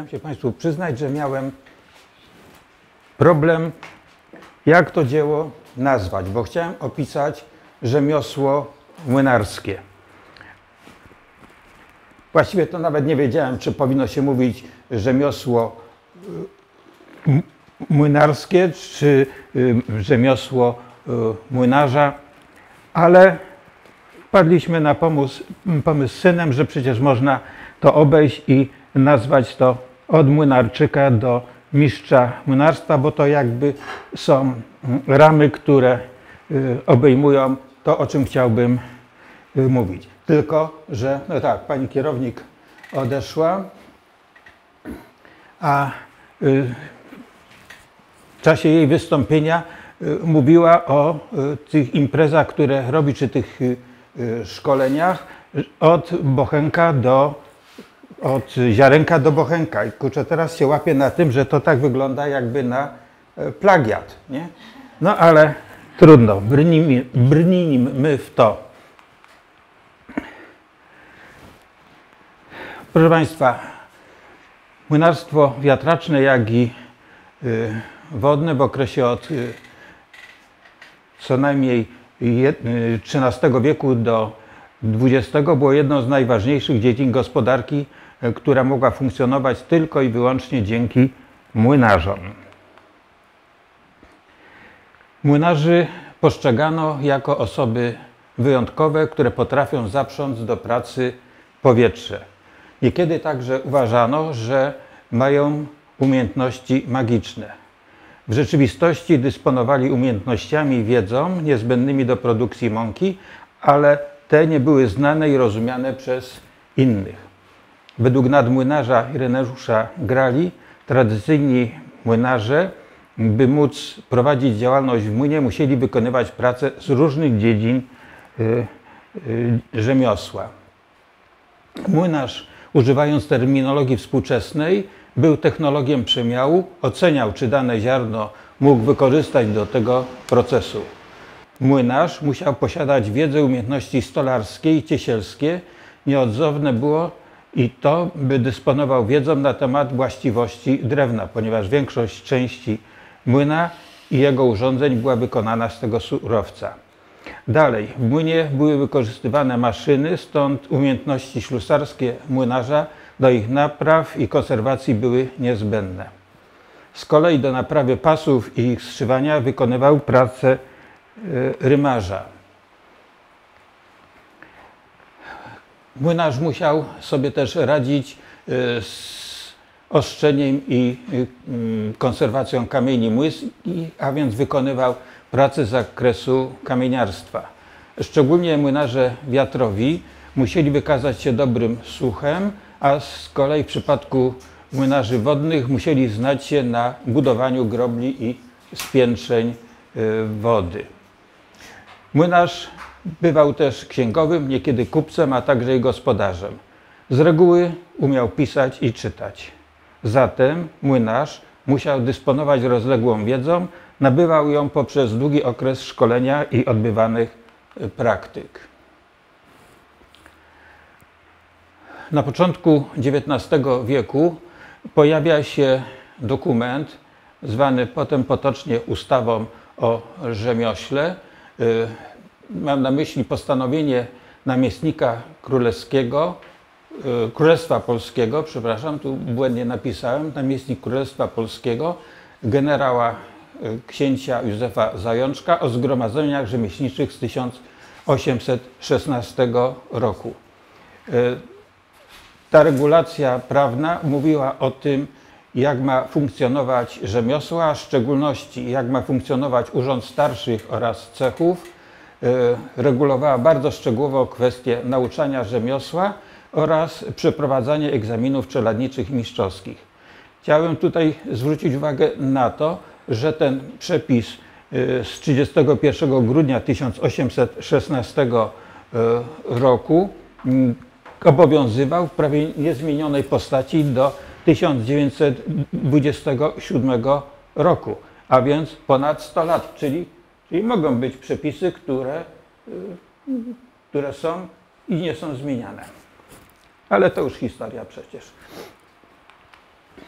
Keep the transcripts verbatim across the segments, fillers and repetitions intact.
Chciałem się Państwu przyznać, że miałem problem, jak to dzieło nazwać, bo chciałem opisać rzemiosło młynarskie. Właściwie to nawet nie wiedziałem, czy powinno się mówić rzemiosło młynarskie, czy rzemiosło młynarza, ale wpadliśmy na pomysł, pomysł z synem, że przecież można to obejść i nazwać to od młynarczyka do mistrza młynarstwa, bo to jakby są ramy, które obejmują to, o czym chciałbym mówić. Tylko że, no tak, pani kierownik odeszła, a w czasie jej wystąpienia mówiła o tych imprezach, które robi, czy tych szkoleniach od bochenka do, od ziarenka do bochenka. I kurczę, teraz się łapię na tym, że to tak wygląda jakby na plagiat, nie? No ale trudno, brnijmy, brnijmy w to. Proszę Państwa, młynarstwo wiatraczne, jak i y, wodne w okresie od y, co najmniej trzynastego wieku do dwudziestego było jedną z najważniejszych dziedzin gospodarki, y, która mogła funkcjonować tylko i wyłącznie dzięki młynarzom. Młynarzy postrzegano jako osoby wyjątkowe, które potrafią zaprząc do pracy powietrze. Niekiedy także uważano, że mają umiejętności magiczne. W rzeczywistości dysponowali umiejętnościami i wiedzą niezbędnymi do produkcji mąki, ale te nie były znane i rozumiane przez innych. Według nadmłynarza Ireneusza Grali tradycyjni młynarze, by móc prowadzić działalność w młynie, musieli wykonywać pracę z różnych dziedzin y, y, rzemiosła. Młynarz, używając terminologii współczesnej, był technologiem przemiału, oceniał, czy dane ziarno mógł wykorzystać do tego procesu. Młynarz musiał posiadać wiedzę, umiejętności stolarskie i ciesielskie. Nieodzowne było i to, by dysponował wiedzą na temat właściwości drewna, ponieważ większość części młyna i jego urządzeń była wykonana z tego surowca. Dalej, w młynie były wykorzystywane maszyny, stąd umiejętności ślusarskie młynarza do ich napraw i konserwacji były niezbędne. Z kolei do naprawy pasów i ich zszywania wykonywał pracę rymarza. Młynarz musiał sobie też radzić z oszczeniem i konserwacją kamieni młyskich, a więc wykonywał pracę z zakresu kamieniarstwa. Szczególnie młynarze wiatrowi musieli wykazać się dobrym słuchem, a z kolei w przypadku młynarzy wodnych musieli znać się na budowaniu grobli i spiętrzeń wody. Młynarz bywał też księgowym, niekiedy kupcem, a także i gospodarzem. Z reguły umiał pisać i czytać. Zatem młynarz musiał dysponować rozległą wiedzą, nabywał ją poprzez długi okres szkolenia i odbywanych praktyk. Na początku dziewiętnastego wieku pojawia się dokument zwany potem potocznie ustawą o rzemiośle. Mam na myśli postanowienie namiestnika królewskiego, Królestwa Polskiego, przepraszam, tu błędnie napisałem, namiestnik Królestwa Polskiego, generała księcia Józefa Zajączka o zgromadzeniach rzemieślniczych z tysiąc osiemset szesnastego roku. Ta regulacja prawna mówiła o tym, jak ma funkcjonować rzemiosło, a w szczególności jak ma funkcjonować urząd starszych oraz cechów. Regulowała bardzo szczegółowo kwestie nauczania rzemiosła oraz przeprowadzanie egzaminów czeladniczych i mistrzowskich. Chciałem tutaj zwrócić uwagę na to, że ten przepis z trzydziestego pierwszego grudnia tysiąc osiemset szesnastego roku obowiązywał w prawie niezmienionej postaci do tysiąc dziewięćset dwudziestego siódmego roku, a więc ponad sto lat, czyli, czyli mogą być przepisy, które, które są i nie są zmieniane. Ale to już historia przecież.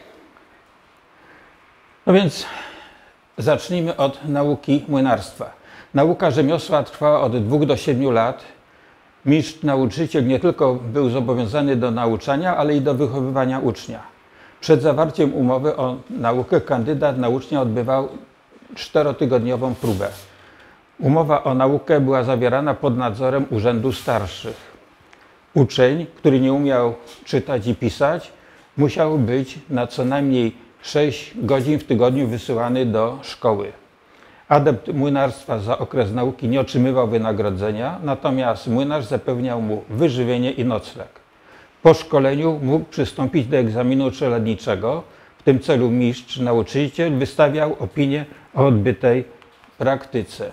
No więc zacznijmy od nauki młynarstwa. Nauka rzemiosła trwała od dwóch do siedmiu lat. Mistrz nauczyciel nie tylko był zobowiązany do nauczania, ale i do wychowywania ucznia. Przed zawarciem umowy o naukę kandydat na ucznia odbywał czterotygodniową próbę. Umowa o naukę była zawierana pod nadzorem urzędu starszych. Uczeń, który nie umiał czytać i pisać, musiał być na co najmniej sześć godzin w tygodniu wysyłany do szkoły. Adept młynarstwa za okres nauki nie otrzymywał wynagrodzenia, natomiast młynarz zapewniał mu wyżywienie i nocleg. Po szkoleniu mógł przystąpić do egzaminu czeladniczego. W tym celu mistrz, nauczyciel wystawiał opinię o odbytej praktyce.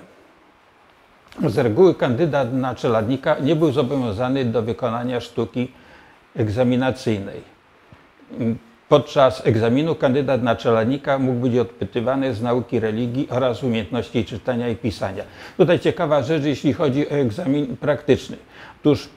Z reguły kandydat na czeladnika nie był zobowiązany do wykonania sztuki egzaminacyjnej. Podczas egzaminu kandydat na czeladnika mógł być odpytywany z nauki religii oraz umiejętności czytania i pisania. Tutaj ciekawa rzecz, jeśli chodzi o egzamin praktyczny. Otóż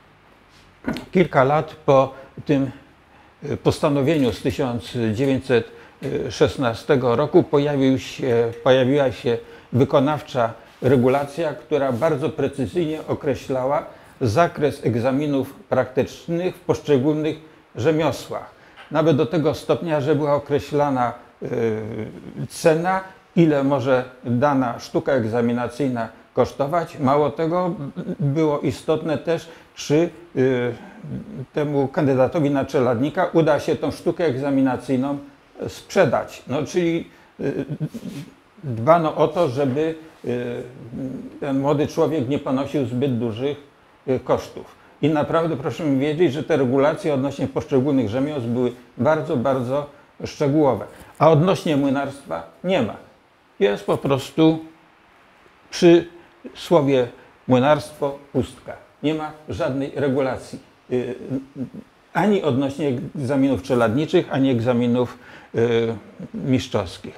kilka lat po tym postanowieniu z tysiąc dziewięćset szesnastego roku pojawił się, pojawiła się wykonawcza regulacja, która bardzo precyzyjnie określała zakres egzaminów praktycznych w poszczególnych rzemiosłach. Nawet do tego stopnia, że była określana y, cena, ile może dana sztuka egzaminacyjna kosztować. Mało tego, było istotne też, czy y, temu kandydatowi na czeladnika uda się tą sztukę egzaminacyjną sprzedać. No, czyli y, dbano o to, żeby y, ten młody człowiek nie ponosił zbyt dużych y, kosztów. I naprawdę proszę mi wiedzieć, że te regulacje odnośnie poszczególnych rzemiosł były bardzo, bardzo szczegółowe. A odnośnie młynarstwa nie ma. Jest po prostu przy słowie młynarstwo pustka. Nie ma żadnej regulacji. Yy, ani odnośnie egzaminów czeladniczych, ani egzaminów yy, mistrzowskich.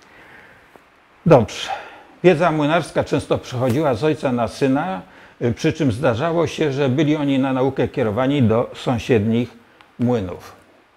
Dobrze. Wiedza młynarska często przechodziła z ojca na syna, przy czym zdarzało się, że byli oni na naukę kierowani do sąsiednich młynów.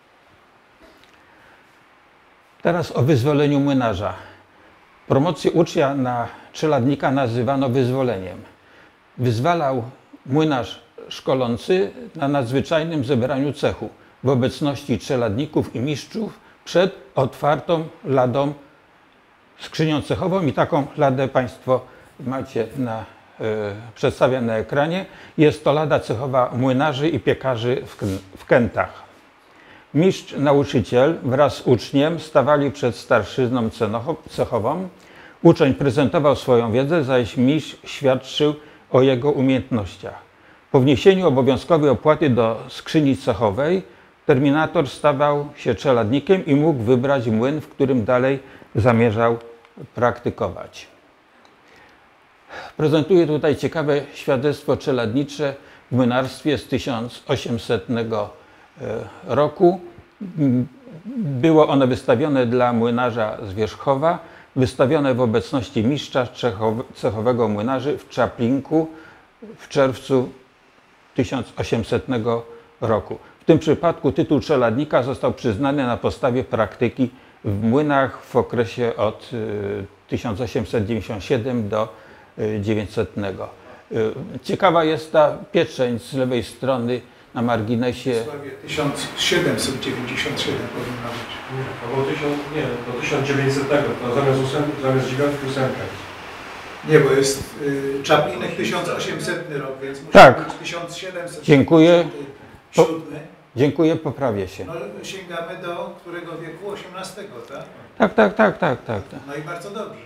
Teraz o wyzwoleniu młynarza. Promocję ucznia na czeladnika nazywano wyzwoleniem. Wyzwalał młynarz szkolący na nadzwyczajnym zebraniu cechu w obecności czeladników i mistrzów przed otwartą ladą skrzynią cechową i taką ladę Państwo macie na przedstawia na ekranie. Jest to lada cechowa młynarzy i piekarzy w Kętach. Mistrz nauczyciel wraz z uczniem stawali przed starszyzną cechową. Uczeń prezentował swoją wiedzę, zaś mistrz świadczył o jego umiejętnościach. Po wniesieniu obowiązkowej opłaty do skrzyni cechowej terminator stawał się czeladnikiem i mógł wybrać młyn, w którym dalej zamierzał praktykować. Prezentuję tutaj ciekawe świadectwo czeladnicze w młynarstwie z tysiąc osiemsetnego roku. Było ono wystawione dla młynarza z Wierzchowa, wystawione w obecności mistrza cechowego młynarzy w Czaplinku w czerwcu tysiąc osiemsetnego roku. W tym przypadku tytuł czeladnika został przyznany na podstawie praktyki w młynach w okresie od tysiąc osiemset dziewięćdziesiątego siódmego do dziewięćsetnego. Ciekawa jest ta pieczęć z lewej strony na marginesie. W tysiąc siedemset dziewięćdziesiąt siedem powinna być. Nie, to było tysiąc, nie, do tysiąc dziewięćsetnego, to zamiast, ósem, zamiast dziewiątki ósemka. Nie, bo jest y, Czaplinek tysiąc osiemsetny rok, więc musi Tak. być tysiąc siedemset Dziękuję. siódmy. Dziękuję, poprawię się. No sięgamy do którego wieku? osiemnastego, tak? Tak, tak, tak, tak, tak. tak. No i bardzo dobrze.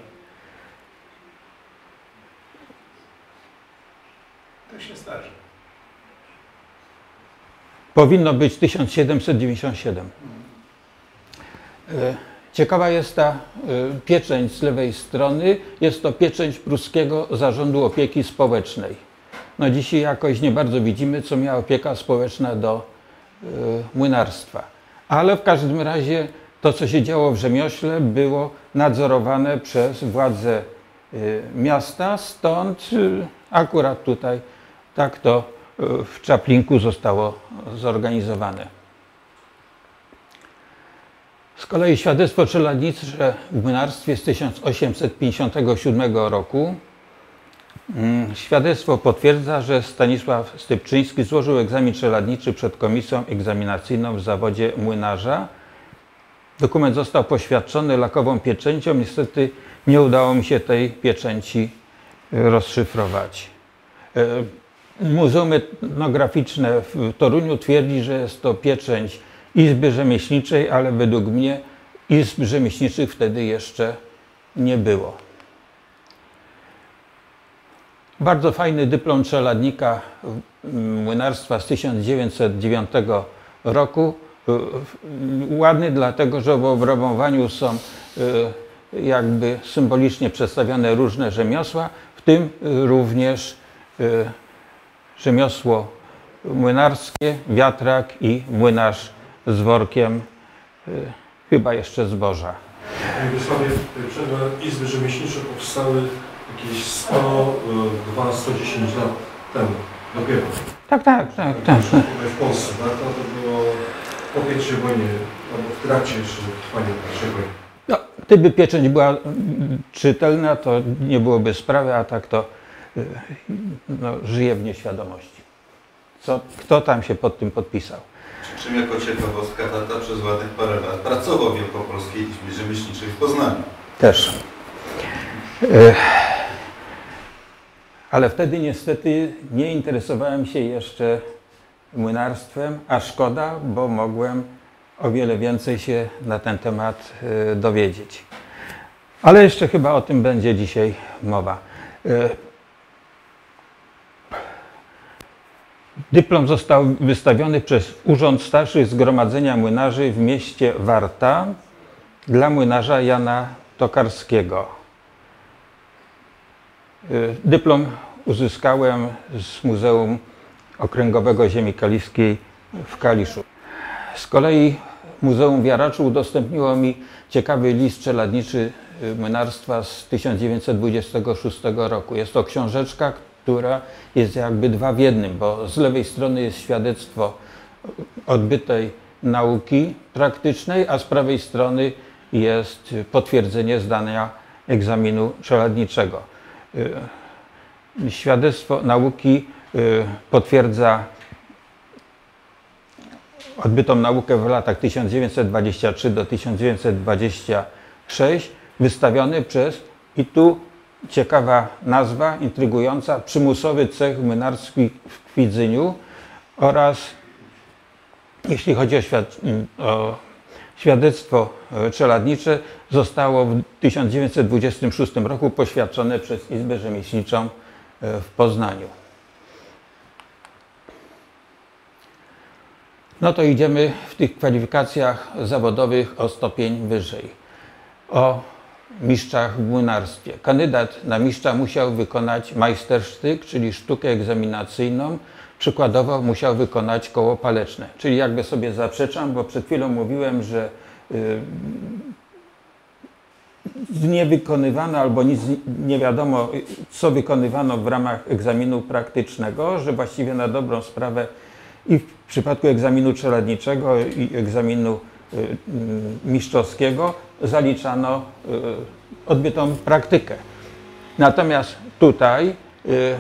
To się zdarzy. Powinno być tysiąc siedemset dziewięćdziesiąt siedem. Ciekawa jest ta pieczęć z lewej strony. Jest to pieczęć Pruskiego Zarządu Opieki Społecznej. No dzisiaj jakoś nie bardzo widzimy, co miała opieka społeczna do młynarstwa. Ale w każdym razie to, co się działo w rzemiośle, było nadzorowane przez władze miasta, stąd akurat tutaj tak to w Czaplinku zostało zorganizowane. Z kolei świadectwo czeladnicze w młynarstwie z tysiąc osiemset pięćdziesiątego siódmego roku. Świadectwo potwierdza, że Stanisław Stypczyński złożył egzamin czeladniczy przed komisją egzaminacyjną w zawodzie młynarza. Dokument został poświadczony lakową pieczęcią. Niestety nie udało mi się tej pieczęci rozszyfrować. Muzeum Etnograficzne w Toruniu twierdzi, że jest to pieczęć Izby Rzemieślniczej, ale według mnie Izb Rzemieślniczych wtedy jeszcze nie było. Bardzo fajny dyplom czeladnika młynarstwa z tysiąc dziewięćset dziewiątego roku. Ładny dlatego, że w obrabowaniu są jakby symbolicznie przedstawione różne rzemiosła, w tym również rzemiosło młynarskie, wiatrak i młynarz z workiem, chyba jeszcze zboża. Panie Wiesławie, przed Izby Rzemieślnicze powstały jakieś sto dwa sto dziesięć lat temu, dopiero. Tak, tak, tak, tak. W Polsce, tak? No to było po pierwszej wojnie, albo w trakcie jeszcze trwania pierwszej wojny. No, gdyby pieczęć była czytelna, to nie byłoby sprawy, a tak to no, żyje w nieświadomości. Co, kto tam się pod tym podpisał? Czym jako ciekawostka tata przez ładnych parę lat pracował w Wielkopolskiej Izbie Rzemieślniczej w Poznaniu. Też. Ale wtedy niestety nie interesowałem się jeszcze młynarstwem, a szkoda, bo mogłem o wiele więcej się na ten temat dowiedzieć. Ale jeszcze chyba o tym będzie dzisiaj mowa. Dyplom został wystawiony przez Urząd Starszych Zgromadzenia Młynarzy w mieście Warta dla młynarza Jana Tokarskiego. Dyplom uzyskałem z Muzeum Okręgowego Ziemi Kaliskiej w Kaliszu. Z kolei Muzeum w Jaraczu udostępniło mi ciekawy list czeladniczy młynarstwa z tysiąc dziewięćset dwudziestego szóstego roku. Jest to książeczka, która jest jakby dwa w jednym, bo z lewej strony jest świadectwo odbytej nauki praktycznej, a z prawej strony jest potwierdzenie zdania egzaminu czeladniczego. Świadectwo nauki potwierdza odbytą naukę w latach tysiąc dziewięćset dwudziestym trzecim do tysiąc dziewięćset dwudziestego szóstego, wystawiony przez, i tu ciekawa nazwa, intrygująca, przymusowy cech młynarski w Kwidzyniu oraz, jeśli chodzi o, świad o świadectwo czeladnicze, zostało w tysiąc dziewięćset dwudziestym szóstym roku poświadczone przez Izbę Rzemieślniczą w Poznaniu. No to idziemy w tych kwalifikacjach zawodowych o stopień wyżej. O mistrzach w młynarstwie. Kandydat na mistrza musiał wykonać majstersztyk, czyli sztukę egzaminacyjną. Przykładowo musiał wykonać koło paleczne. Czyli jakby sobie zaprzeczam, bo przed chwilą mówiłem, że yy, nie wykonywano albo nic nie wiadomo, co wykonywano w ramach egzaminu praktycznego, że właściwie na dobrą sprawę i w przypadku egzaminu czeladniczego i egzaminu y, y, mistrzowskiego zaliczano y, odbytą praktykę. Natomiast tutaj y,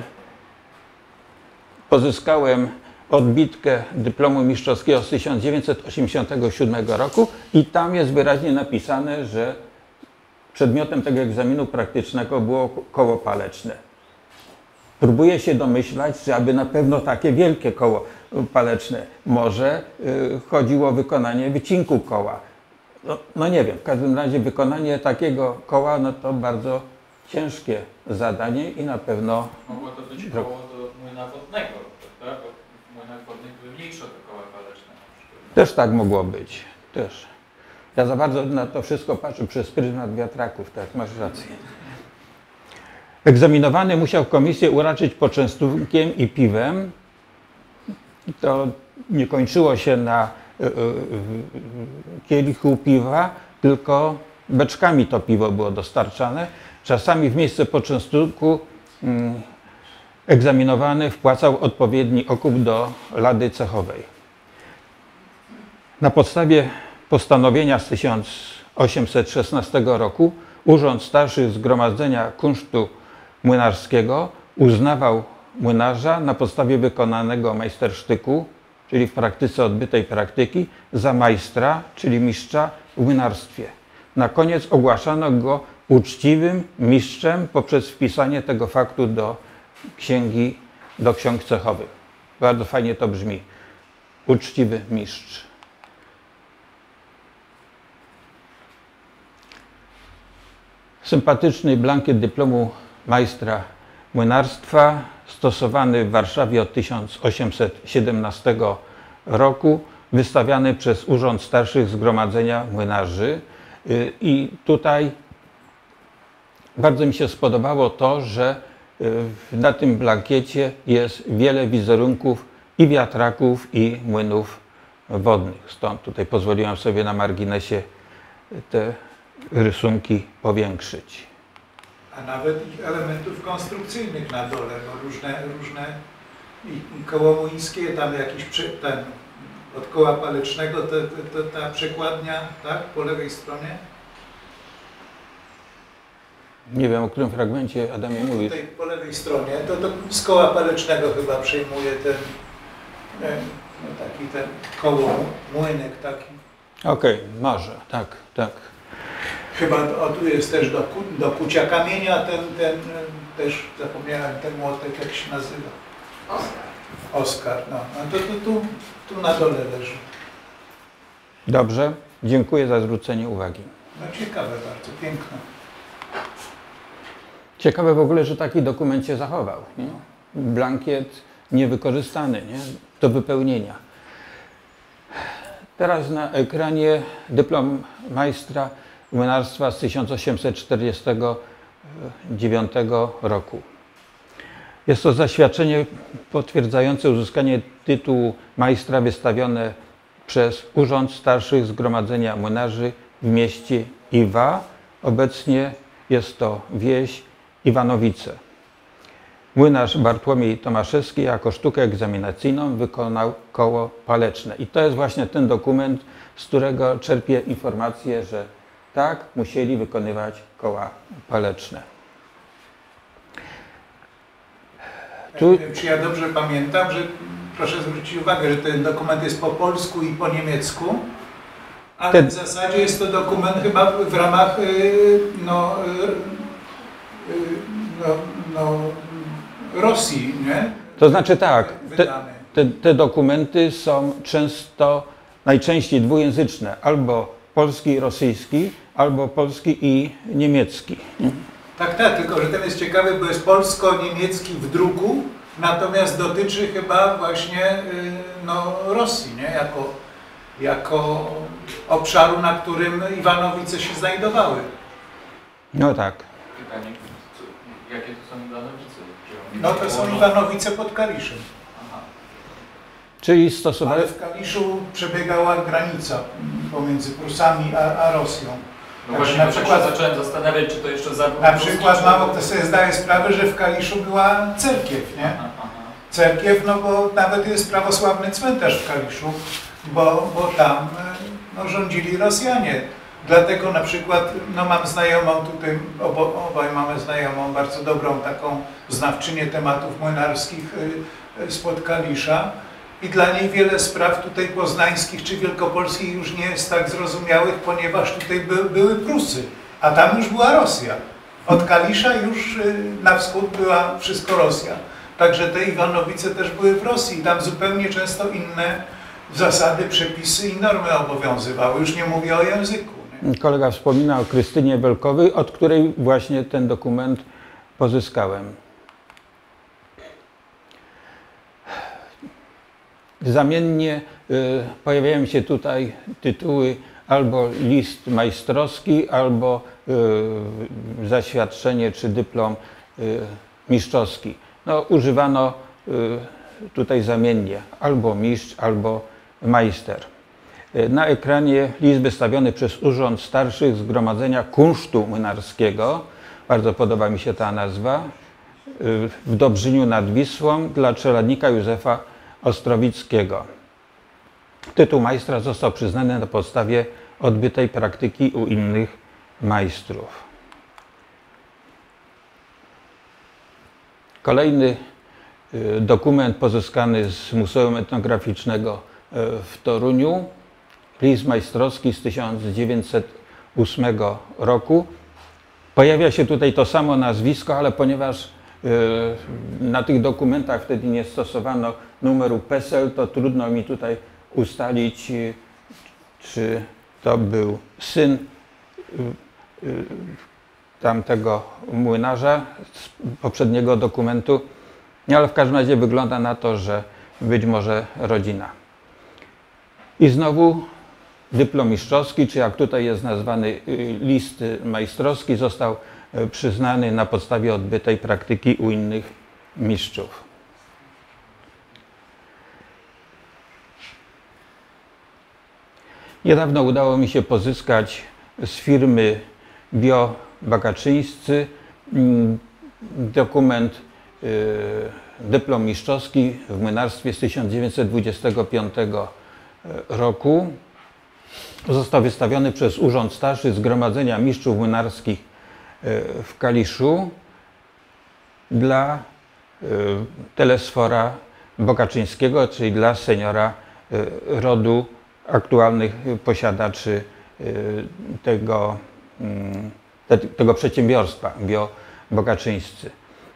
pozyskałem odbitkę dyplomu mistrzowskiego z tysiąc dziewięćset osiemdziesiątego siódmego roku i tam jest wyraźnie napisane, że przedmiotem tego egzaminu praktycznego było koło paleczne. Próbuję się domyślać, że aby na pewno takie wielkie koło paleczne, może y, chodziło o wykonanie wycinku koła. No, no nie wiem, w każdym razie wykonanie takiego koła, no to bardzo ciężkie zadanie i na pewno... Mogło to być koło do młyna wodnego, prawda? Bo w młynach wodnych były mniejsze te koła paleczne. Też tak mogło być, też. Ja za bardzo na to wszystko patrzę przez pryzmat wiatraków, tak, masz rację. Egzaminowany musiał komisję uraczyć poczęstunkiem i piwem. To nie kończyło się na y, y, y, kielichu piwa, tylko beczkami to piwo było dostarczane. Czasami w miejsce poczęstunku y, egzaminowany wpłacał odpowiedni okup do lady cechowej. Na podstawie postanowienia z tysiąc osiemset szesnastego roku Urząd Starszych Zgromadzenia Kunsztu Młynarskiego uznawał młynarza na podstawie wykonanego majstersztyku, czyli w praktyce odbytej praktyki, za majstra, czyli mistrza w młynarstwie. Na koniec ogłaszano go uczciwym mistrzem poprzez wpisanie tego faktu do księgi, do ksiąg cechowych. Bardzo fajnie to brzmi. Uczciwy mistrz. Sympatyczny blankiet dyplomu majstra młynarstwa, stosowany w Warszawie od tysiąc osiemset siedemnastego roku, wystawiany przez Urząd Starszych Zgromadzenia Młynarzy. I tutaj bardzo mi się spodobało to, że na tym blankiecie jest wiele wizerunków i wiatraków, i młynów wodnych. Stąd tutaj pozwoliłem sobie na marginesie te rysunki powiększyć. A nawet elementów konstrukcyjnych na dole, bo różne, różne i, i koło młyńskie, tam jakiś przy, ten, od koła palecznego, to, to, to, ta przekładnia, tak, po lewej stronie. Nie wiem, o którym fragmencie, Adamie, mówisz. Tutaj po lewej stronie, to, to z koła palecznego chyba przejmuje ten, no taki ten koło, młynek taki. Okej, okay, może, tak, tak. Chyba o, tu jest też do, do kucia kamienia ten, ten, też zapomniałem ten młotek, jak się nazywa. Oskar. Oskar, no. A to, to tu, tu na dole leży. Dobrze, dziękuję za zwrócenie uwagi. No ciekawe bardzo, piękne. Ciekawe w ogóle, że taki dokument się zachował. Nie? Blankiet niewykorzystany, nie? Do wypełnienia. Teraz na ekranie dyplom majstra młynarstwa z tysiąc osiemset czterdziestego dziewiątego roku. Jest to zaświadczenie potwierdzające uzyskanie tytułu majstra wystawione przez Urząd Starszych Zgromadzenia Młynarzy w mieście Iwa. Obecnie jest to wieś Iwanowice. Młynarz Bartłomiej Tomaszewski jako sztukę egzaminacyjną wykonał koło paleczne. I to jest właśnie ten dokument, z którego czerpię informację, że tak musieli wykonywać koła paleczne. Tu... Czy ja dobrze pamiętam, że proszę zwrócić uwagę, że ten dokument jest po polsku i po niemiecku, ale ten... w zasadzie jest to dokument chyba w ramach no, no, no, Rosji, nie? To znaczy tak, te, te, te dokumenty są często, najczęściej dwujęzyczne, albo polski i rosyjski, albo polski i niemiecki. Tak, tak, tylko że ten jest ciekawy, bo jest polsko-niemiecki w druku, natomiast dotyczy chyba właśnie no, Rosji, nie? Jako, jako obszaru, na którym Iwanowice się znajdowały. No tak. Pytanie, co, jakie to są Iwanowice? No to są Iwanowice pod Kaliszem. Aha. Czyli stosowali... Ale w Kaliszu przebiegała granica pomiędzy Prusami a, a Rosją. No właśnie na przykład zacząłem zastanawiać, czy to jeszcze za... Na przykład mało kto sobie zdaje sprawę, że w Kaliszu była cerkiew, nie? Aha, aha. Cerkiew, no bo nawet jest prawosławny cmentarz w Kaliszu, bo, bo tam no, rządzili Rosjanie. Dlatego na przykład, no mam znajomą tutaj, obo, obaj mamy znajomą, bardzo dobrą taką znawczynię tematów młynarskich spod Kalisza i dla niej wiele spraw tutaj poznańskich czy wielkopolskich już nie jest tak zrozumiałych, ponieważ tutaj by, były Prusy, a tam już była Rosja. Od Kalisza już na wschód była wszystko Rosja. Także te Iwanowice też były w Rosji i tam zupełnie często inne zasady, przepisy i normy obowiązywały. Już nie mówię o języku. Nie? Kolega wspomina o Krystynie Belkowej, od której właśnie ten dokument pozyskałem. Zamiennie y, pojawiają się tutaj tytuły albo list majstrowski, albo y, zaświadczenie czy dyplom y, mistrzowski. No, używano y, tutaj zamiennie albo mistrz, albo majster. Y, na ekranie list wystawiony przez Urząd Starszych Zgromadzenia Kunsztu Młynarskiego. Bardzo podoba mi się ta nazwa. Y, w Dobrzyniu nad Wisłą dla czeladnika Józefa Ostrowickiego. Tytuł majstra został przyznany na podstawie odbytej praktyki u innych majstrów. Kolejny dokument pozyskany z Muzeum Etnograficznego w Toruniu, list majstrowski z tysiąc dziewięćset ósmego roku. Pojawia się tutaj to samo nazwisko, ale ponieważ na tych dokumentach wtedy nie stosowano numeru PESEL, to trudno mi tutaj ustalić, czy to był syn tamtego młynarza z poprzedniego dokumentu, ale w każdym razie wygląda na to, że być może rodzina. I znowu dyplom mistrzowski, czy jak tutaj jest nazwany list majstrowski, został przyznany na podstawie odbytej praktyki u innych mistrzów. Niedawno udało mi się pozyskać z firmy Bio Bagaczyńscy dokument, dyplom mistrzowski w młynarstwie z tysiąc dziewięćset dwudziestego piątego roku. Został wystawiony przez Urząd Starszy Zgromadzenia Mistrzów Młynarskich w Kaliszu dla Telesfora Bogaczyńskiego, czyli dla seniora rodu aktualnych posiadaczy tego, tego przedsiębiorstwa Bio Bogaczyńscy.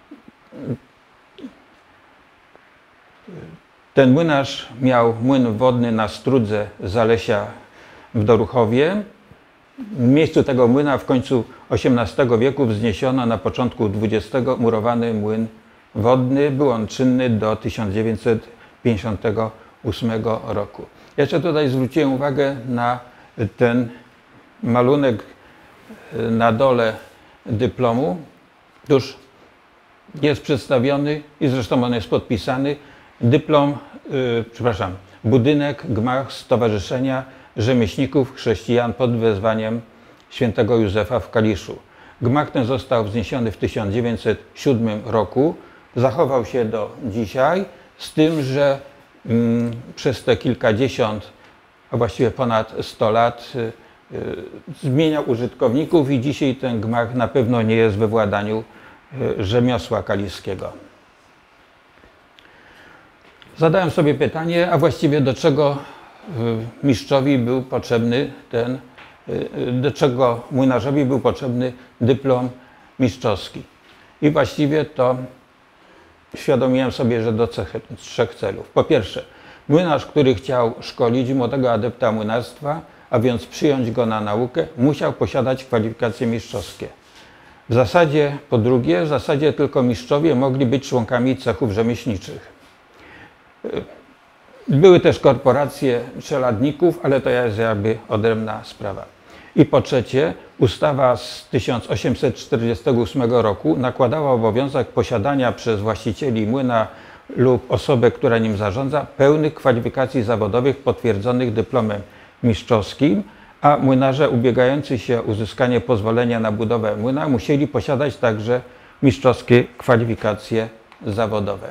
Ten młynarz miał młyn wodny na Strudze Zalesia w Doruchowie. W miejscu tego młyna w końcu osiemnastego wieku wzniesiono na początku dwudziestego murowany młyn wodny. Był on czynny do tysiąc dziewięćset pięćdziesiątego ósmego roku. Jeszcze tutaj zwróciłem uwagę na ten malunek na dole dyplomu. Tuż jest przedstawiony i zresztą on jest podpisany dyplom, yy, przepraszam, budynek, gmach Stowarzyszenia Rzemieślników Chrześcijan pod wezwaniem świętego Józefa w Kaliszu. Gmach ten został wzniesiony w tysiąc dziewięćset siódmym roku. Zachował się do dzisiaj, z tym, że mm, przez te kilkadziesiąt, a właściwie ponad sto lat y, y, zmieniał użytkowników i dzisiaj ten gmach na pewno nie jest we władaniu y, rzemiosła kaliskiego. Zadałem sobie pytanie, a właściwie do czego mistrzowi był potrzebny ten, do czego młynarzowi był potrzebny dyplom mistrzowski. I właściwie to uświadomiłem sobie, że do trzech celów. Po pierwsze, młynarz, który chciał szkolić młodego adepta młynarstwa, a więc przyjąć go na naukę, musiał posiadać kwalifikacje mistrzowskie. W zasadzie, po drugie, w zasadzie tylko mistrzowie mogli być członkami cechów rzemieślniczych. Były też korporacje czeladników, ale to jest jakby odrębna sprawa. I po trzecie, ustawa z tysiąc osiemset czterdziestego ósmego roku nakładała obowiązek posiadania przez właścicieli młyna lub osobę, która nim zarządza, pełnych kwalifikacji zawodowych potwierdzonych dyplomem mistrzowskim, a młynarze ubiegający się o uzyskanie pozwolenia na budowę młyna musieli posiadać także mistrzowskie kwalifikacje zawodowe.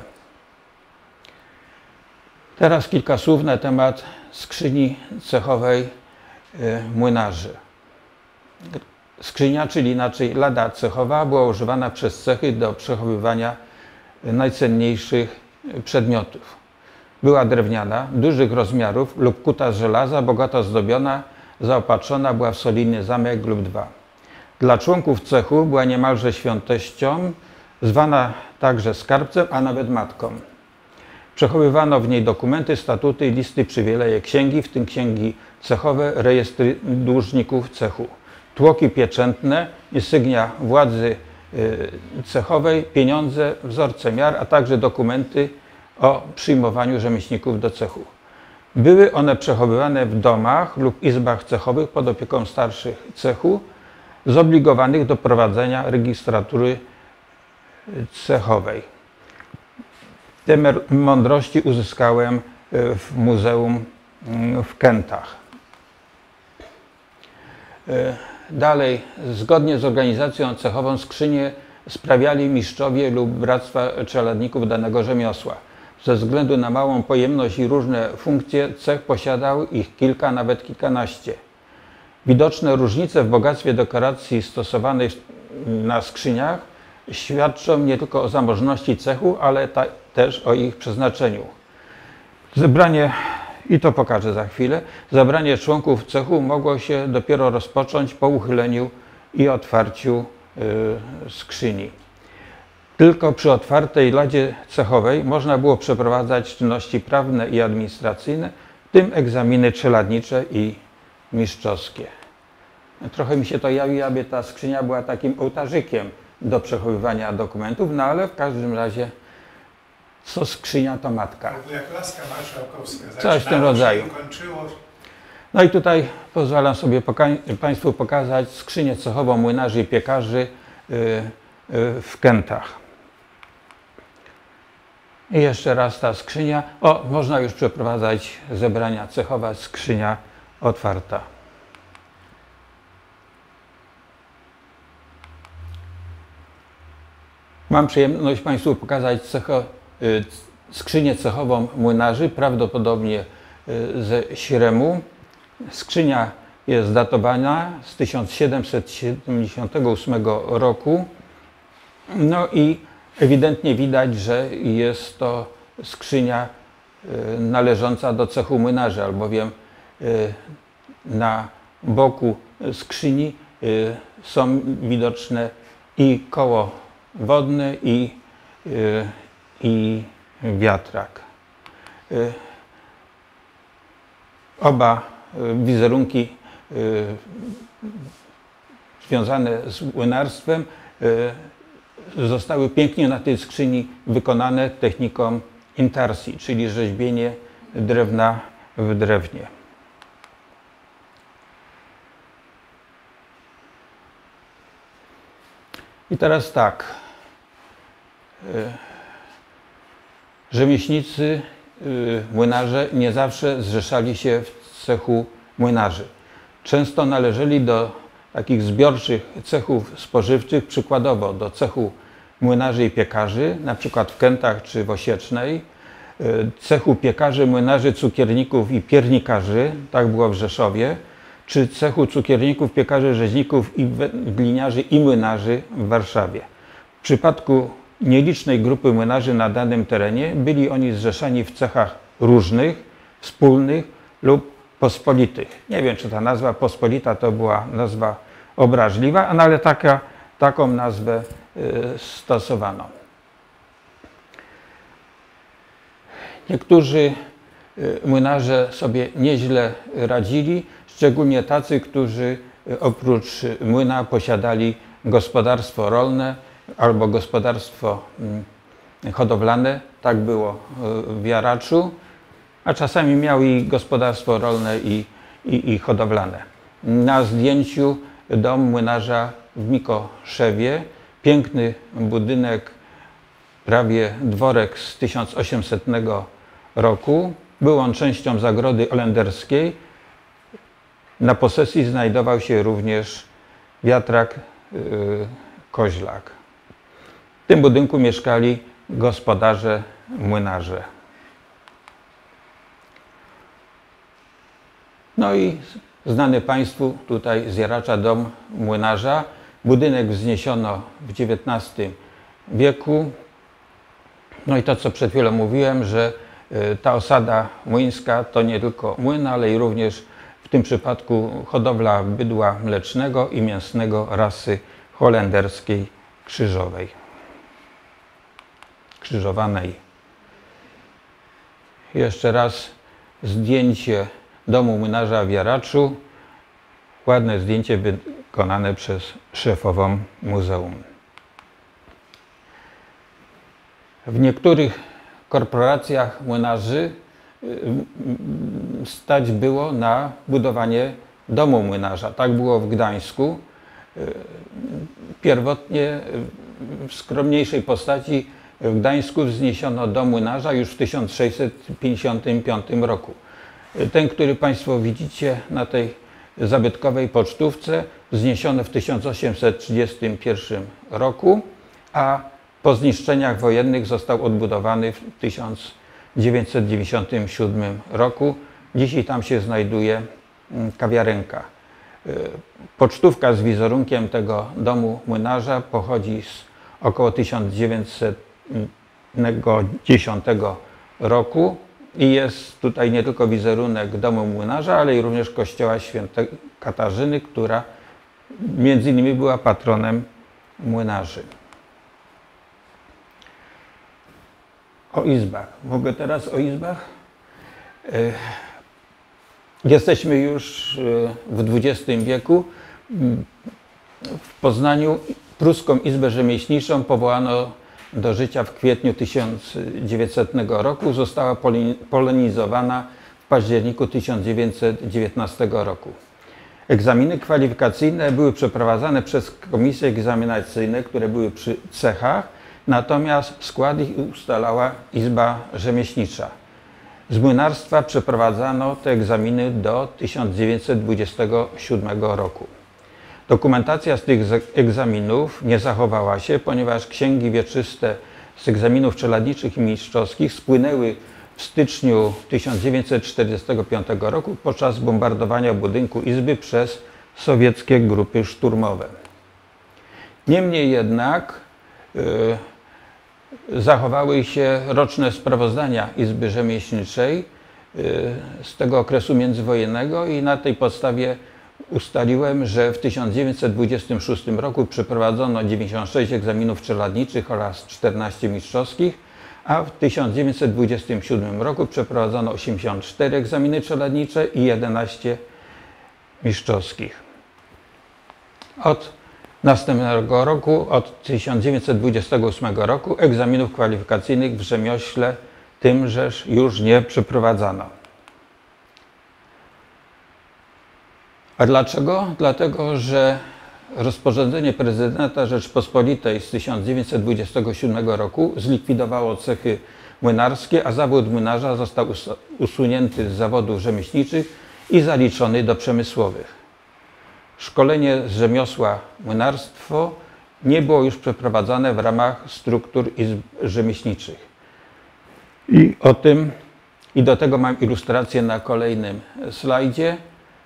Teraz kilka słów na temat skrzyni cechowej młynarzy. Skrzynia, czyli inaczej lada cechowa, była używana przez cechy do przechowywania najcenniejszych przedmiotów. Była drewniana, dużych rozmiarów lub kuta z żelaza, bogato zdobiona, zaopatrzona była w solidny zamek lub dwa. Dla członków cechu była niemalże świątością, zwana także skarbcem, a nawet matką. Przechowywano w niej dokumenty, statuty, listy, przywileje, księgi, w tym księgi cechowe, rejestry dłużników cechu, tłoki pieczętne, insygnia władzy cechowej, pieniądze, wzorce miar, a także dokumenty o przyjmowaniu rzemieślników do cechu. Były one przechowywane w domach lub izbach cechowych pod opieką starszych cechu, zobligowanych do prowadzenia rejestratury cechowej. Te mądrości uzyskałem w muzeum w Kętach. Dalej, zgodnie z organizacją cechową skrzynię sprawiali mistrzowie lub bractwa czeladników danego rzemiosła. Ze względu na małą pojemność i różne funkcje cech posiadał ich kilka, nawet kilkanaście. Widoczne różnice w bogactwie dekoracji stosowanej na skrzyniach świadczą nie tylko o zamożności cechu, ale ta, też o ich przeznaczeniu. Zebranie, i to pokażę za chwilę, zebranie członków cechu mogło się dopiero rozpocząć po uchyleniu i otwarciu y, skrzyni. Tylko przy otwartej ladzie cechowej można było przeprowadzać czynności prawne i administracyjne, w tym egzaminy czeladnicze i mistrzowskie. Trochę mi się to jawi, aby ta skrzynia była takim ołtarzykiem do przechowywania dokumentów, no ale w każdym razie co skrzynia, to matka. Jak laska marszałkowska. Coś w tym rodzaju. Kończyło. No i tutaj pozwalam sobie poka- Państwu pokazać skrzynię cechową młynarzy i piekarzy yy, yy, w Kętach. I jeszcze raz ta skrzynia. O, można już przeprowadzać zebrania cechowe, skrzynia otwarta. Mam przyjemność Państwu pokazać cecho, y, skrzynię cechową młynarzy, prawdopodobnie y, ze Śremu. Skrzynia jest datowana z tysiąc siedemset siedemdziesiątego ósmego roku. No i ewidentnie widać, że jest to skrzynia y, należąca do cechu młynarzy, albowiem y, na boku skrzyni y, są widoczne i koło wodny i, y, i wiatrak. Y, oba y, wizerunki y, związane z młynarstwem y, zostały pięknie na tej skrzyni wykonane techniką intarsji, czyli rzeźbienie drewna w drewnie. I teraz tak. Rzemieślnicy, młynarze nie zawsze zrzeszali się w cechu młynarzy. Często należeli do takich zbiorczych cechów spożywczych, przykładowo do cechu młynarzy i piekarzy, na przykład w Kętach czy w Osiecznej, cechu piekarzy, młynarzy, cukierników i piernikarzy, tak było w Rzeszowie, czy cechu cukierników, piekarzy, rzeźników i gliniarzy i młynarzy w Warszawie. W przypadku nielicznej grupy młynarzy na danym terenie byli oni zrzeszeni w cechach różnych, wspólnych lub pospolitych. Nie wiem, czy ta nazwa pospolita to była nazwa obraźliwa, no ale taka, taką nazwę y, stosowano. Niektórzy y, młynarze sobie nieźle radzili, szczególnie tacy, którzy y, oprócz młyna posiadali gospodarstwo rolne albo gospodarstwo y, hodowlane. Tak było y, w Jaraczu, a czasami miał i gospodarstwo rolne i, i, i hodowlane. Na zdjęciu dom młynarza w Mikoszewie, piękny budynek, prawie dworek z tysiąc osiemsetnego roku. Był on częścią zagrody olenderskiej. Na posesji znajdował się również wiatrak yy, Koźlak. W tym budynku mieszkali gospodarze młynarze. No i znany Państwu tutaj z Jaracza dom młynarza. Budynek wzniesiono w dziewiętnastym wieku. No i to, co przed chwilą mówiłem, że ta osada młyńska to nie tylko młyn, ale i również w tym przypadku hodowla bydła mlecznego i mięsnego rasy holenderskiej krzyżowej, krzyżowanej. Jeszcze raz zdjęcie domu młynarza w Jaraczu. Ładne zdjęcie wykonane przez szefową muzeum. W niektórych korporacjach młynarzy stać było na budowanie domu młynarza. Tak było w Gdańsku. Pierwotnie w skromniejszej postaci w Gdańsku wzniesiono dom młynarza już w tysiąc sześćset pięćdziesiątym piątym roku. Ten, który Państwo widzicie na tej zabytkowej pocztówce, wzniesiono w tysiąc osiemset trzydziestym pierwszym roku, a po zniszczeniach wojennych został odbudowany w tysiąc dziewięćset dziewięćdziesiątym siódmym roku. Dzisiaj tam się znajduje kawiarenka. Pocztówka z wizerunkiem tego domu młynarza pochodzi z około tysiąc dziewięćset dziesiątego roku i jest tutaj nie tylko wizerunek domu młynarza, ale i również kościoła świętej Katarzyny, która między innymi była patronem młynarzy. O izbach. Mogę teraz o izbach? Jesteśmy już w dwudziestym wieku. W Poznaniu Pruską Izbę Rzemieślniczą powołano do życia w kwietniu tysiąc dziewięćsetnego roku. Została polonizowana w październiku tysiąc dziewięćset dziewiętnastego roku. Egzaminy kwalifikacyjne były przeprowadzane przez komisje egzaminacyjne, które były przy cechach, natomiast skład ich ustalała Izba Rzemieślnicza. Z młynarstwa przeprowadzano te egzaminy do tysiąc dziewięćset dwudziestego siódmego roku. Dokumentacja z tych egzaminów nie zachowała się, ponieważ księgi wieczyste z egzaminów czeladniczych i mistrzowskich spłynęły w styczniu tysiąc dziewięćset czterdziestego piątego roku podczas bombardowania budynku Izby przez sowieckie grupy szturmowe. Niemniej jednak yy, zachowały się roczne sprawozdania Izby Rzemieślniczej yy, z tego okresu międzywojennego i na tej podstawie ustaliłem, że w tysiąc dziewięćset dwudziestym szóstym roku przeprowadzono dziewięćdziesiąt sześć egzaminów czeladniczych oraz czternaście mistrzowskich, a w tysiąc dziewięćset dwudziestym siódmym roku przeprowadzono osiemdziesiąt cztery egzaminy czeladnicze i jedenaście mistrzowskich. Od następnego roku, od tysiąc dziewięćset dwudziestego ósmego roku, egzaminów kwalifikacyjnych w rzemiośle tymżeż już nie przeprowadzano. A dlaczego? Dlatego, że rozporządzenie prezydenta Rzeczypospolitej z tysiąc dziewięćset dwudziestego siódmego roku zlikwidowało cechy młynarskie, a zawód młynarza został usunięty z zawodów rzemieślniczych i zaliczony do przemysłowych. Szkolenie z rzemiosła młynarstwo nie było już przeprowadzane w ramach struktur izb rzemieślniczych. I o tym, i do tego mam ilustrację na kolejnym slajdzie.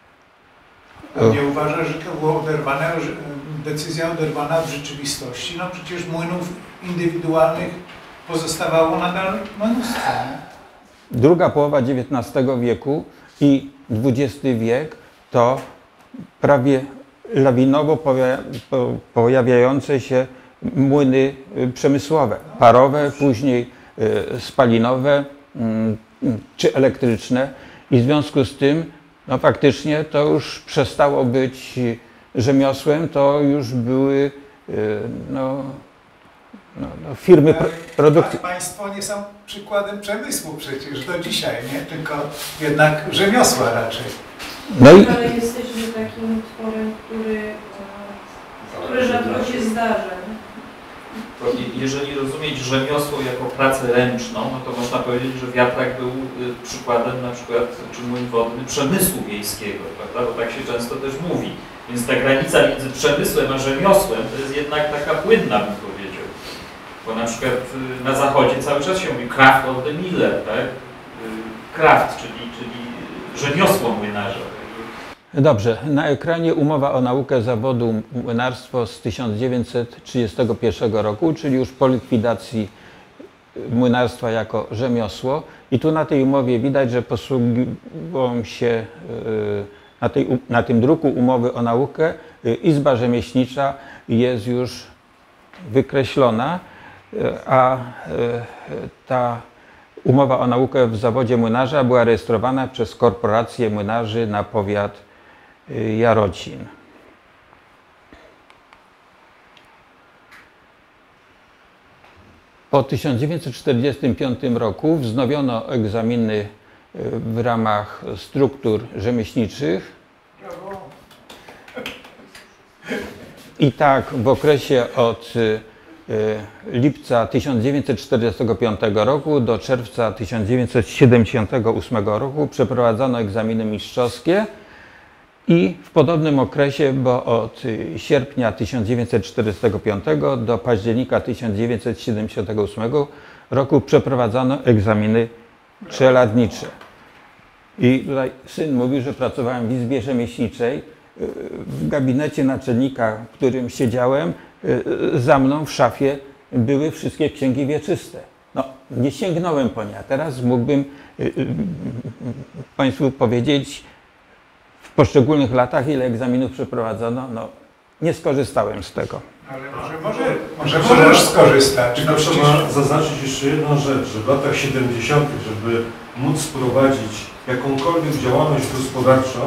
A nie uważasz, że to była oderwane, decyzja oderwana od rzeczywistości? No przecież młynów indywidualnych pozostawało nadal mnóstwo. Druga połowa dziewiętnastego wieku i dwudziesty wiek to prawie lawinowo pojawiające się młyny przemysłowe, parowe, później spalinowe czy elektryczne i w związku z tym no faktycznie to już przestało być rzemiosłem, to już były no, no, no firmy pro, produkcji. Państwo nie są przykładem przemysłu przecież do dzisiaj, nie? Tylko jednak rzemiosła raczej. No i... Ale jesteśmy takim tworem, który, który rzadko się zdarza. To jeżeli rozumieć rzemiosło jako pracę ręczną, no to można powiedzieć, że wiatrak był przykładem na przykład, czy młyn wodny, przemysłu wiejskiego, prawda? Bo tak się często też mówi. Więc ta granica między przemysłem a rzemiosłem to jest jednak taka płynna, bym powiedział. Bo na przykład na zachodzie cały czas się mówi Kraft of the Miller, tak? Kraft, czyli, czyli rzemiosło młynarza. Dobrze, na ekranie umowa o naukę zawodu młynarstwo z tysiąc dziewięćset trzydziestego pierwszego roku, czyli już po likwidacji młynarstwa jako rzemiosło. I tu na tej umowie widać, że posługują się na, tej, na tym druku umowy o naukę Izba Rzemieślnicza jest już wykreślona, a ta umowa o naukę w zawodzie młynarza była rejestrowana przez Korporację Młynarzy na powiat Jarocin. Po tysiąc dziewięćset czterdziestym piątym roku wznowiono egzaminy w ramach struktur rzemieślniczych. I tak w okresie od lipca tysiąc dziewięćset czterdziestego piątego roku do czerwca tysiąc dziewięćset siedemdziesiątego ósmego roku przeprowadzono egzaminy mistrzowskie i w podobnym okresie, bo od sierpnia tysiąc dziewięćset czterdziestego piątego do października tysiąc dziewięćset siedemdziesiątego ósmego roku przeprowadzono egzaminy czeladnicze. I tutaj syn mówił, że pracowałem w Izbie Rzemieślniczej. W gabinecie naczelnika, w którym siedziałem, za mną w szafie były wszystkie księgi wieczyste. No, nie sięgnąłem po nie, a teraz mógłbym Państwu powiedzieć w poszczególnych latach, ile egzaminów przeprowadzono. No, nie skorzystałem z tego. Ale może, może, może możesz skorzystać. Tylko trzeba zaznaczyć jeszcze jedną rzecz, że w latach siedemdziesiątych, żeby móc prowadzić jakąkolwiek działalność gospodarczą,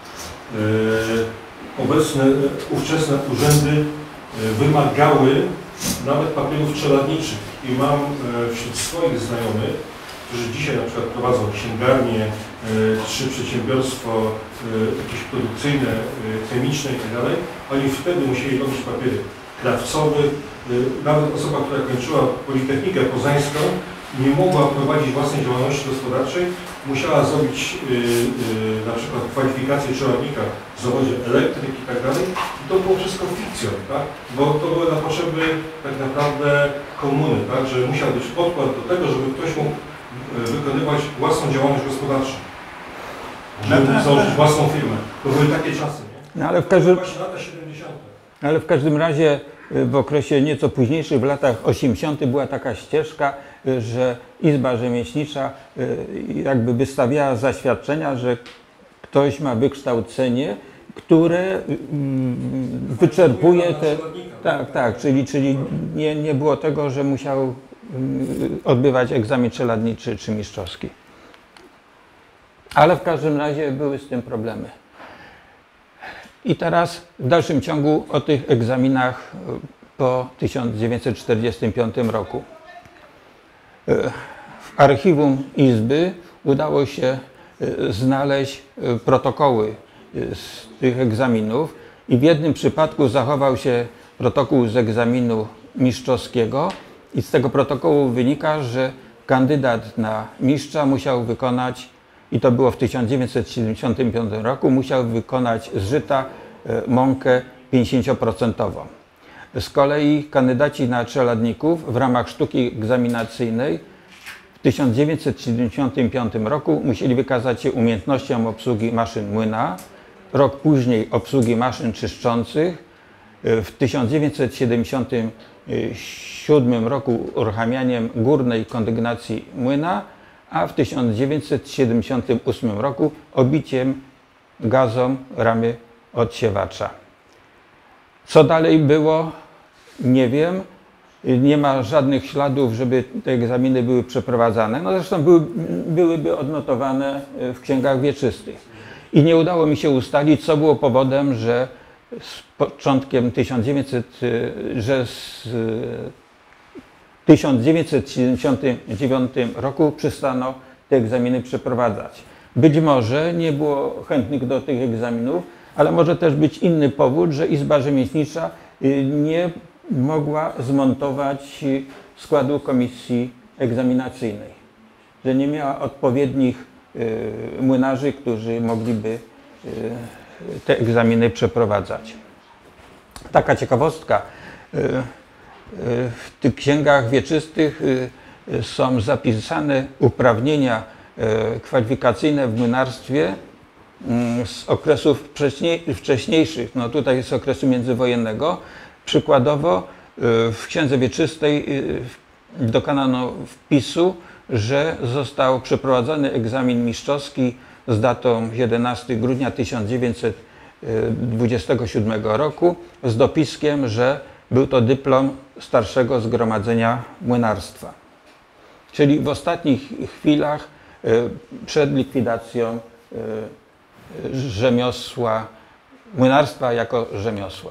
yy, obecne, ówczesne urzędy yy, wymagały nawet papierów czeladniczych. I mam yy, wśród swoich znajomych, którzy dzisiaj na przykład prowadzą księgarnię, yy, czy przedsiębiorstwo yy, jakieś produkcyjne, yy, chemiczne itd., oni wtedy musieli robić papiery krawcowe. Yy, nawet osoba, która kończyła Politechnikę Poznańską, nie mogła prowadzić własnej działalności gospodarczej, musiała zrobić yy, yy, na przykład kwalifikację czeladnika w zawodzie elektryk i tak dalej. I to było wszystko fikcją, tak? Bo to były na potrzeby tak naprawdę komuny, tak? Że musiał być podkład do tego, żeby ktoś mógł yy, wykonywać własną działalność gospodarczą. Żeby mógł założyć własną firmę. To były takie czasy, nie? No, ale w każdym... Właśnie lata siedemdziesiąte. Ale w każdym razie w okresie nieco późniejszym, w latach osiemdziesiątych była taka ścieżka, że Izba Rzemieślnicza jakby wystawiała zaświadczenia, że ktoś ma wykształcenie, które wyczerpuje te... Tak, tak, czyli, czyli nie, nie było tego, że musiał odbywać egzamin czeladniczy czy mistrzowski. Ale w każdym razie były z tym problemy. I teraz w dalszym ciągu o tych egzaminach po tysiąc dziewięćset czterdziestym piątym roku. W archiwum Izby udało się znaleźć protokoły z tych egzaminów i w jednym przypadku zachował się protokół z egzaminu mistrzowskiego i z tego protokołu wynika, że kandydat na mistrza musiał wykonać, i to było w tysiąc dziewięćset siedemdziesiątym piątym roku, musiał wykonać z żyta mąkę pięćdziesięcioprocentową. Z kolei kandydaci na czeladników w ramach sztuki egzaminacyjnej w tysiąc dziewięćset siedemdziesiątym piątym roku musieli wykazać się umiejętnością obsługi maszyn młyna, rok później obsługi maszyn czyszczących, w tysiąc dziewięćset siedemdziesiątym siódmym roku uruchamianiem górnej kondygnacji młyna, a w tysiąc dziewięćset siedemdziesiątym ósmym roku obiciem gazą ramy odsiewacza. Co dalej było, nie wiem. Nie ma żadnych śladów, żeby te egzaminy były przeprowadzane. No zresztą były, byłyby odnotowane w księgach wieczystych. I nie udało mi się ustalić, co było powodem, że z początkiem tysiąc dziewięćset, że z tysiąc dziewięćset siedemdziesiątym dziewiątym roku przestano te egzaminy przeprowadzać. Być może nie było chętnych do tych egzaminów, ale może też być inny powód, że Izba Rzemieślnicza nie mogła zmontować składu komisji egzaminacyjnej, że nie miała odpowiednich młynarzy, którzy mogliby te egzaminy przeprowadzać. Taka ciekawostka. W tych księgach wieczystych są zapisane uprawnienia kwalifikacyjne w młynarstwie z okresów wcześniejszych, no tutaj z okresu międzywojennego. Przykładowo w księdze wieczystej dokonano wpisu, że został przeprowadzony egzamin mistrzowski z datą jedenastego grudnia tysiąc dziewięćset dwudziestego siódmego roku z dopiskiem, że był to dyplom starszego zgromadzenia młynarstwa. Czyli w ostatnich chwilach przed likwidacją rzemiosła, młynarstwa jako rzemiosła.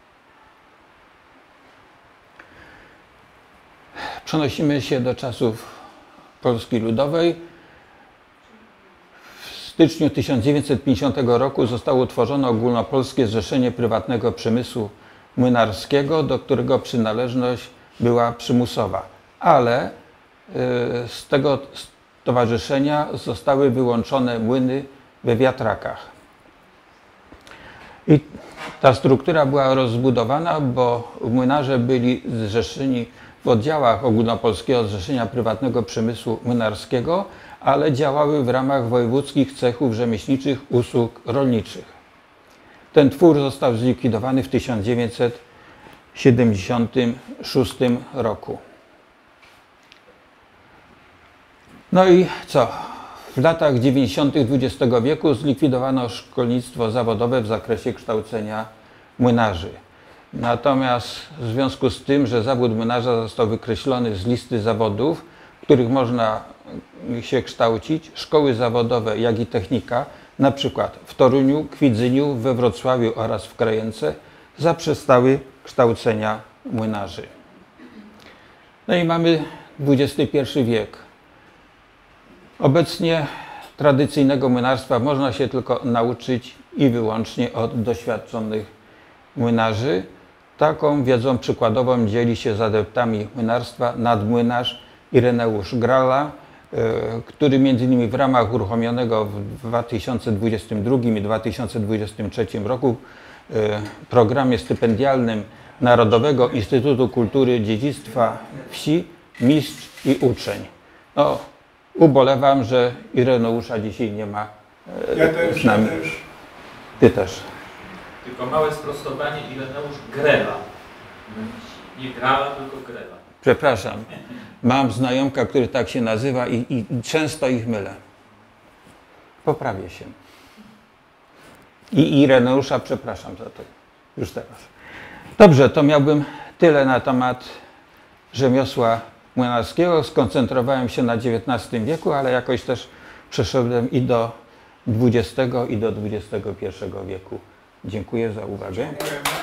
Przenosimy się do czasów Polski Ludowej. W styczniu tysiąc dziewięćset pięćdziesiątego roku zostało utworzone Ogólnopolskie Zrzeszenie Prywatnego Przemysłu Młynarskiego, do którego przynależność była przymusowa, ale z tego stowarzyszenia zostały wyłączone młyny we wiatrakach. I ta struktura była rozbudowana, bo młynarze byli zrzeszeni w oddziałach Ogólnopolskiego Zrzeszenia Prywatnego Przemysłu Młynarskiego, ale działały w ramach wojewódzkich cechów rzemieślniczych usług rolniczych. Ten twór został zlikwidowany w tysiąc dziewięćset siedemdziesiątym szóstym roku. No i co? W latach dziewięćdziesiątych dwudziestego wieku zlikwidowano szkolnictwo zawodowe w zakresie kształcenia młynarzy. Natomiast w związku z tym, że zawód młynarza został wykreślony z listy zawodów, w których można się kształcić, szkoły zawodowe, jak i technika, na przykład w Toruniu, Kwidzyniu, we Wrocławiu oraz w Krajence, zaprzestały kształcenia młynarzy. No i mamy dwudziesty pierwszy wiek. Obecnie tradycyjnego młynarstwa można się tylko nauczyć i wyłącznie od doświadczonych młynarzy. Taką wiedzą przykładową dzieli się z adeptami młynarstwa nadmłynarz Ireneusz Gralla, który między innymi w ramach uruchomionego w dwa tysiące dwudziestym drugim i dwa tysiące dwudziestym trzecim roku programie stypendialnym Narodowego Instytutu Kultury Dziedzictwa Wsi mistrz i uczeń. No, ubolewam, że Ireneusza dzisiaj nie ma Ja też, z nami. ja też. Ty też. Tylko małe sprostowanie, Ireneusz Grela. Nie Grala, tylko Grela. Przepraszam. Mam znajomka, który tak się nazywa i, i często ich mylę. Poprawię się. I Ireneusza przepraszam za to. Już teraz. Dobrze, to miałbym tyle na temat rzemiosła młynarskiego. Skoncentrowałem się na dziewiętnastym wieku, ale jakoś też przeszedłem i do dwudziestego i do dwudziestego pierwszego wieku. Dziękuję za uwagę. Dziękujemy.